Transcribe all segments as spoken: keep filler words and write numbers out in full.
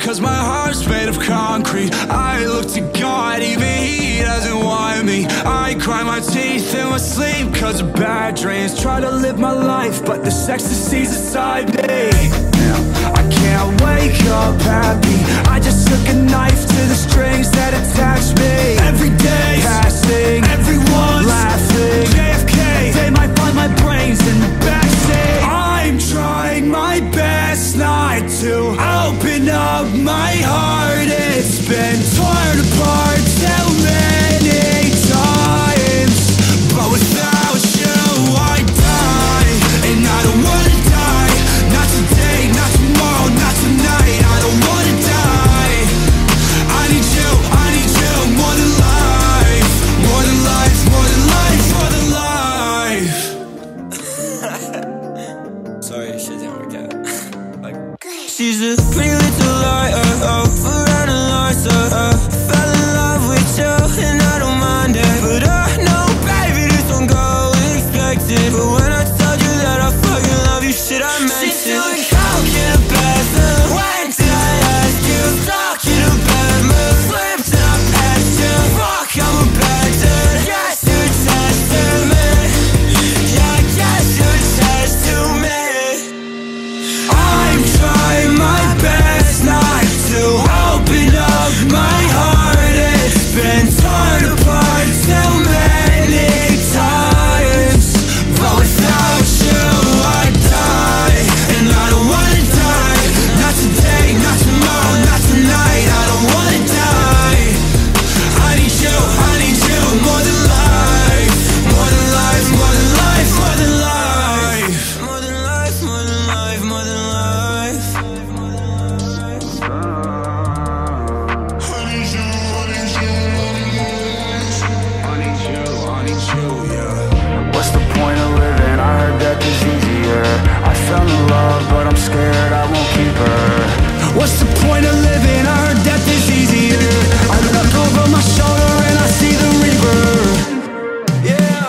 cause my heart's made of concrete. I look to God, even He doesn't want me. I grind my teeth in my sleep cause of bad dreams. Try to live my life, but this ecstasy's inside me. I can't wake up happy. I just took a knife to the strings that attach me. Every day, passing, everyone's laughing. J F K, they might find my brains in the backseat. I'm trying my best not to open up my heart. It's been torn apart so many times, but without you I die. And I don't wanna die, not today, not tomorrow, not tonight. I don't wanna die. I need you, I need you more than life. More than life, more than life, more than life. Sorry, shit didn't work out. Like, she's a pretty little liar, oh, around the lights, uh, uh. Fell in love with you and I don't mind it, but I know, baby, this won't go expected. But when I told you that I fucking love you, shit, I meant it. She's doing coke in the bathroom. When did I ask you? Talking about me, flipped and I passed you. Fuck, I'm a bad dude. Guess you're testing me. Yeah, I guess you're testing me. I'm trying my best not to open up my heart. It's been torn apart so many times, but without you I die. And I don't wanna die, not today, not tomorrow, not tonight. I don't wanna die. I need you, I need you more than life. More than life, more than life, more than life. More than life, more than life, more than life. I need you, I need you, I need you, I need you, yeah. What's the point of living? I heard that is easier. I fell in love, but I'm scared I won't keep her. What's the point of living? I heard death is easier. I look over my shoulder and I see the river. Yeah.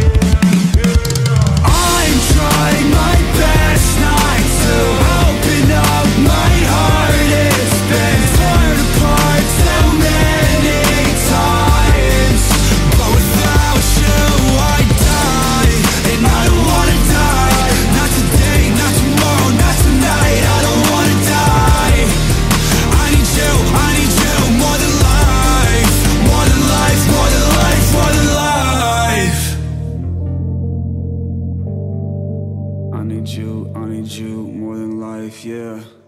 I'm trying my best not to open up my heart. It's been torn apart so many times, but without you I die. And I don't wanna die, not today, not tomorrow, not tonight. I don't wanna die. I need you, I need you more than life. More than life, more than life, more than life. I need you, I need you more than life, yeah.